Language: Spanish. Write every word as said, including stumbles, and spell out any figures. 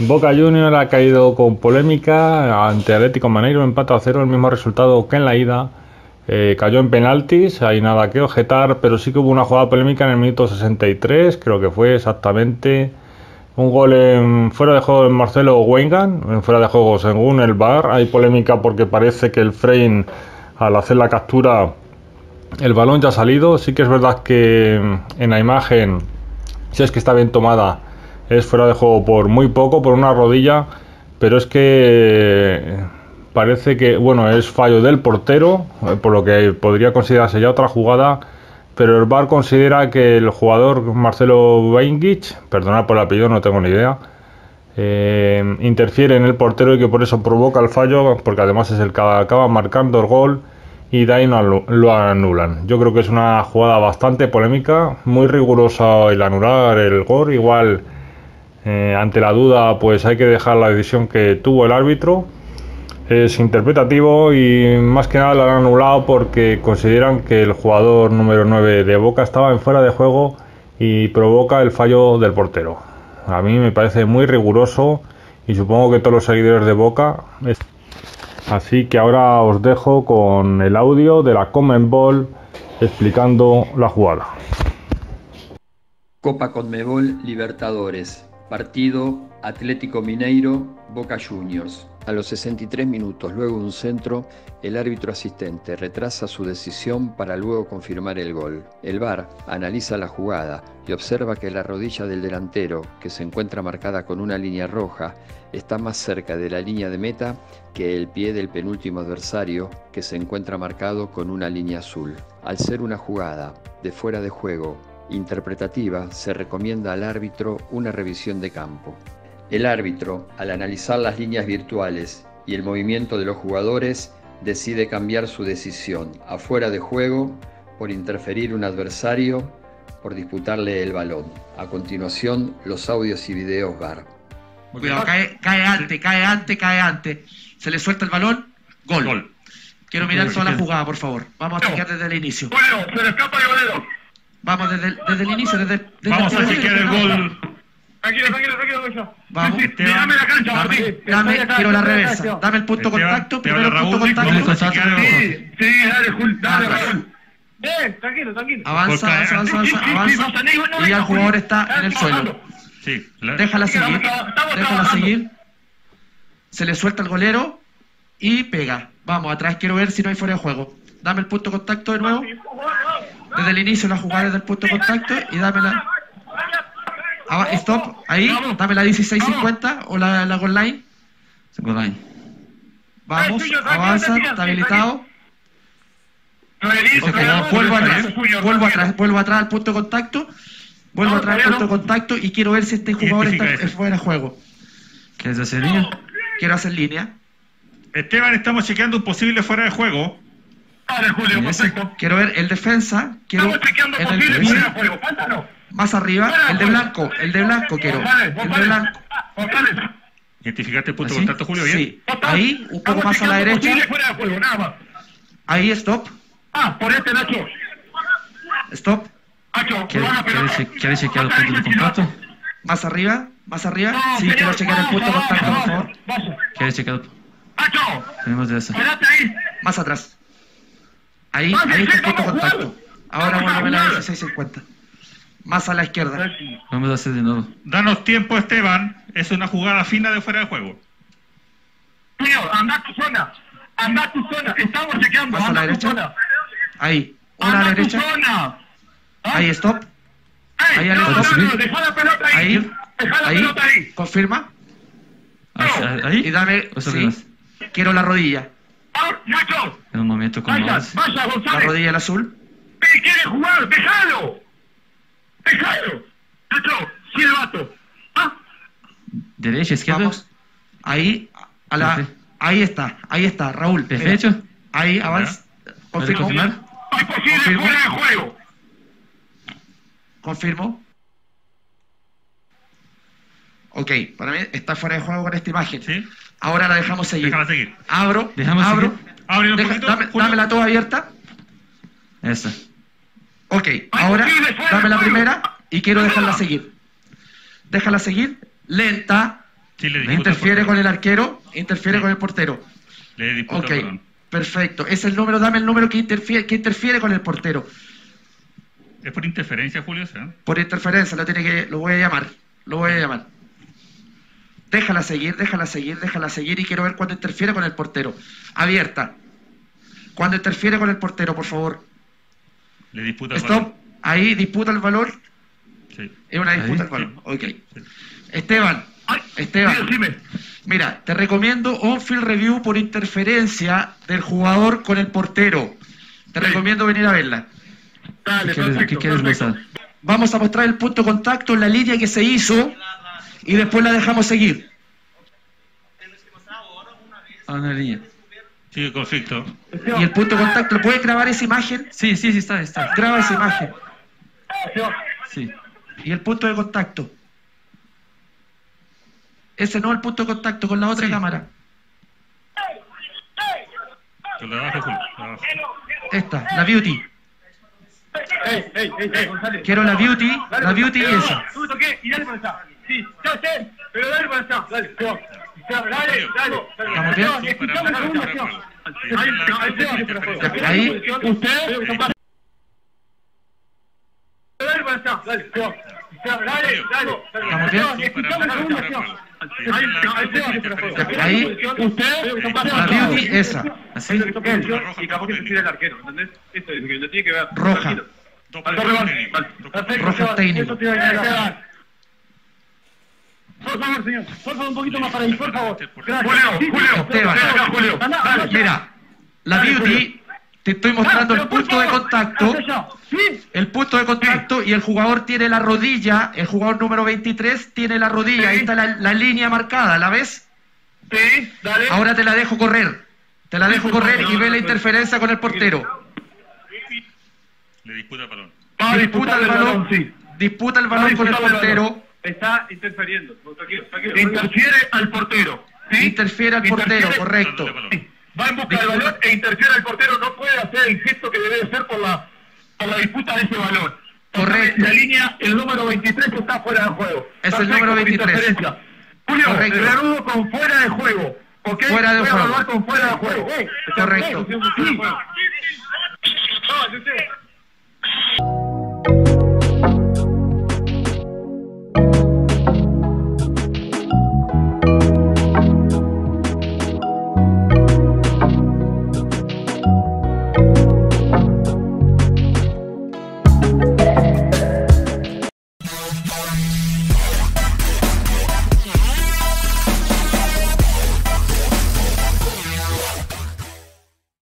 Boca Juniors ha caído con polémica ante Atlético Mineiro, empate a cero, el mismo resultado que en la ida. Eh, cayó en penaltis, hay nada que objetar, pero sí que hubo una jugada polémica en el minuto sesenta y tres, creo que fue exactamente un gol en fuera de juego de Marcelo Weigand, en fuera de juego según el V A R. Hay polémica porque parece que el frame, al hacer la captura, el balón ya ha salido. Sí que es verdad que en la imagen, si es que está bien tomada, es fuera de juego por muy poco, por una rodilla, pero es que parece que, bueno, es fallo del portero, por lo que podría considerarse ya otra jugada, pero el V A R considera que el jugador Marcelo Weigand, perdonad por el apellido, no tengo ni idea, eh, interfiere en el portero y que por eso provoca el fallo, porque además es el que acaba marcando el gol, y de ahí no lo anulan. Yo creo que es una jugada bastante polémica, muy rigurosa el anular el gol. Igual, eh, ante la duda, pues hay que dejar la decisión que tuvo el árbitro. Es interpretativo y más que nada lo han anulado porque consideran que el jugador número nueve de Boca estaba en fuera de juego y provoca el fallo del portero. A mí me parece muy riguroso y supongo que todos los seguidores de Boca. Así que ahora os dejo con el audio de la Conmebol explicando la jugada. Copa Conmebol Libertadores, partido Atlético Mineiro, Boca Juniors. A los sesenta y tres minutos, luego de un centro, el árbitro asistente retrasa su decisión para luego confirmar el gol. El V A R analiza la jugada y observa que la rodilla del delantero, que se encuentra marcada con una línea roja, está más cerca de la línea de meta que el pie del penúltimo adversario, que se encuentra marcado con una línea azul. Al ser una jugada de fuera de juego interpretativa, se recomienda al árbitro una revisión de campo. El árbitro, al analizar las líneas virtuales y el movimiento de los jugadores, decide cambiar su decisión a fuera de juego por interferir un adversario, por disputarle el balón. A continuación, los audios y videos V A R. Cuidado, cae, cae antes, cae antes, cae antes. Se le suelta el balón, gol. gol. Quiero mirar toda la jugada, por favor. Vamos a chequear desde el inicio. Bueno, se le escapa el golero. Vamos desde, desde el inicio, desde, desde Vamos el a chequear el gol. Tranquilo, tranquilo, tranquilo. Vamos. Sí, sí, dame la cancha, Martín. Dame, quiero la reversa. Dame el punto de contacto. Primero el punto de contacto. Sí, sí, dale, Jul, dale, Raúl. Bien, tranquilo, tranquilo. Avanza, avanza, avanza, avanza, avanza. Y ya el jugador está en el suelo. Sí. Déjala seguir. Déjala seguir. Se le suelta el golero y pega. Vamos, atrás quiero ver si no hay fuera de juego. Dame el punto de contacto de nuevo. Desde el inicio la jugada desde el punto de contacto y dámela. Ah, stop, ahí, dame la dieciséis cincuenta o la, la goal line. Goal line. Vamos, avanza, está habilitado. Okay, vuelvo atrás, vuelvo atrás, vuelvo atrás al punto de contacto. Vuelvo atrás al punto de contacto y quiero ver si este jugador está fuera de juego. ¿Quieres hacer línea? Quiero hacer línea. Esteban, estamos chequeando un posible fuera de juego. Vale, Julio, perfecto. Quiero ver el defensa, quiero Estamos chequeando en posible el fuera de juego. Cuéntanos. Más arriba, el de blanco, el de blanco quiero. El de blanco. ¿Identificaste el punto de contacto, Julio? Bien. Sí. Ahí, un poco más a la derecha. Ahí, stop. Ah, por este, Nacho. Stop. Nacho, ¿quieres chequear el punto de contacto? Más arriba, más arriba. Sí, quiero chequear el punto de contacto, por favor. ¿Quieres chequear? Nacho. Tenemos de eso. Más atrás. Ahí, ahí está el punto de contacto. Ahora vuelve a la dieciséis cincuenta. Más a la izquierda. Vamos a hacer de nuevo. Danos tiempo, Esteban. Es una jugada fina de fuera de juego. Tío, anda a tu zona. Anda a tu zona. Estamos chequeando. Más a la derecha. Ahí. Una a la derecha. Ahí, stop. Ahí a la izquierda. Ahí. Ahí. Confirma. Ahí. Y dame. Sí. Quiero la rodilla. Nacho. En un momento con más. La rodilla el azul. ¿Quiere jugar? ¡Déjalo! ¡Déjalo! Nacho, silbato. ¿Ah? Derecha, izquierda. Vamos. Ahí, a la, ahí está, ahí está, Raúl. Derecho. Ahí, avanza. Confirmo. ¡Hay posible fuera de juego! Confirmo. Ok, para mí está fuera de juego con esta imagen. Sí. Ahora la dejamos seguir. Déjala seguir. Abro, Dejamos abro. Seguir. Abre un Deja, poquito, dame, dame la toda abierta. Esa. Ok, ahora dame la primera y quiero dejarla seguir. Déjala seguir, lenta, Sí, le disputa interfiere al con el arquero, interfiere Sí. con el portero. Le disputa Ok, el balón. perfecto. Es el número, dame el número que interfiere, que interfiere con el portero. ¿Es por interferencia, Julio? ¿Sí? Por interferencia, lo tiene que, lo voy a llamar, lo voy a llamar. Déjala seguir, déjala seguir, déjala seguir y quiero ver cuando interfiere con el portero. Abierta. Cuando interfiere con el portero, por favor. Le disputa el Stop. balón. Ahí disputa el valor. Sí. Es una disputa Ahí, el balón. sí. Ok. Sí. Esteban. Esteban. Sí, decime. Mira, te recomiendo on-field review por interferencia del jugador con el portero. Te Sí. recomiendo venir a verla. Dale, ¿Qué quieres, perfecto, ¿qué quieres perfecto. mostrar? Vamos a mostrar el punto de contacto en la línea que se hizo y después la dejamos seguir. Ah, una línea. Sigue conflicto. Y el punto de contacto, ¿puedes grabar esa imagen? Sí, sí, sí, está, está. Graba esa imagen. Sí. Y el punto de contacto. Ese no es el punto de contacto, con la otra Sí. cámara. Con la de abajo, Julio. La de abajo. Esta, la beauty. Ey, ey, ey, ey, González. Quiero la beauty, Dale, la beauty y pero, esa. Tú toqué y dale para allá. Sí, ya sé, pero dale para allá. Dale, Esteban. Esteban, dale, dale. ¿Estamos bien? Esteban, escuchame un segundo, Esteban. Ahí, ahí, Esteban. Ahí. Usted. Dale para allá. Dale, Esteban. Esteban, dale, dale. ¿Estamos bien? Esteban, escuchame un segundo, Esteban. Ahí, ahí, Esteban. Ahí. Usted. La beauty, esa. Así. Y capaz que se tire el arquero, ¿entendés? Esto es que lo tiene que ver. Roja. Tranquilo. Dos Al puntos corredor. técnicos. Vale. Dos Perfecto, Roja Esteban. técnico. Eso te iba a decir, Esteban. Por favor, señor. Por favor, un poquito más para ahí, por favor. Gracias. Julio, Julio. Esteban. Ven acá, Julio. Dale. Mira, la beauty, te estoy mostrando el punto de contacto. Sí. El punto de contacto y el jugador tiene la rodilla, el jugador número veintitrés tiene la rodilla, ahí está la, la línea marcada, ¿la ves? Sí, dale. Ahora te la dejo correr, te la dejo correr y ve la interferencia con el portero. Le disputa el balón. Va a Disputa el balón, sí. disputa el Va a balón con el disputar portero, Está interfiriendo. Tranquilo, tranquilo. Interfiere al portero. ¿sí? interfiere al portero, Interfiere- correcto. Dándole balón. Va en busca del balón e interfiere al portero. No puede hacer el gesto que debe hacer por la, por la disputa de ese balón. Correcto. La línea, el número veintitrés está fuera de juego. Es el Perfecto, número por veintitrés. interferencia. Julio, Correcto. el reanudo con fuera de juego. ¿Ok? Fuera de Voy a juego. evaluar con fuera de juego. Correcto. Sí. No, yo sé.